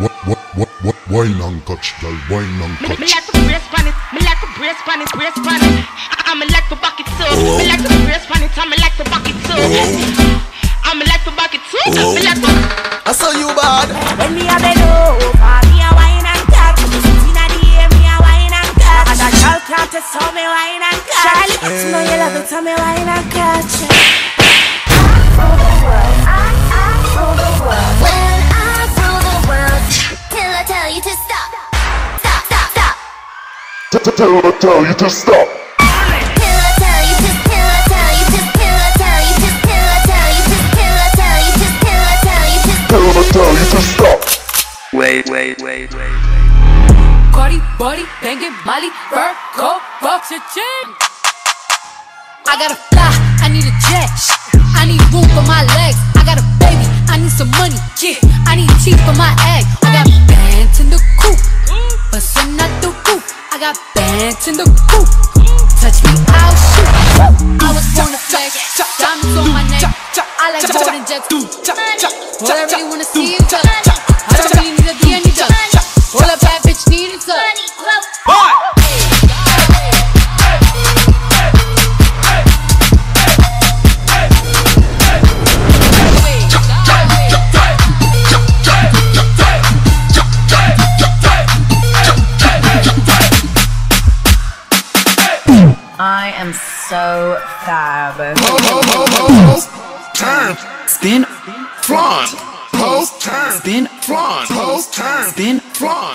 Wine and catch, girl, wine and catch. Me like to brace pan it, me like to brace pan it, brace pan it. I'm like to back it too. Me like to brace pan it, I'm like to back it too. I'm like to back it too. Me like to. I saw you bad. When me a bend over, me a wine and catch. Inna the air, me a wine and catch. And a girl can't test how me wine and catch. Charlie, you know you love it, how me wine and catch. I rule the world, I rule the world. When I rule the world, till I tell you to stop. Stop, stop, stop. Tell you to stop. Till I tell you to, till I tell you to, till I tell you to, till I tell you to, till I tell you to, till I tell you to. Tell you to stop. Wait. Cardi, body, banging, Molly, Virgo, fuck your chin. I gotta fly, I need a jet. I need room for my legs. I got a baby, I need some money. Yeah, I need teeth for my egg. I got bands in the coop, but some not the roof. I got bands in the coop. Touch me, I'll shoot. I was born to flex, diamonds on my neck. I like more than jets. All I really wanna see is up. I don't really need a D, I need up. All a bad bitch need is up. I am so fab. Turn, Spin, front, post, turn, spin, front, post, turn, spin, front.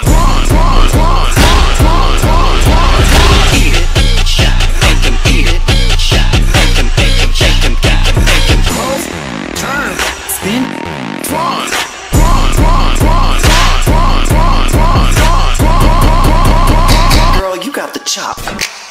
eat it, shot, make him eat it, shot, make him, shake him, make him, Post, turn, spin, front. girl, you got the chop.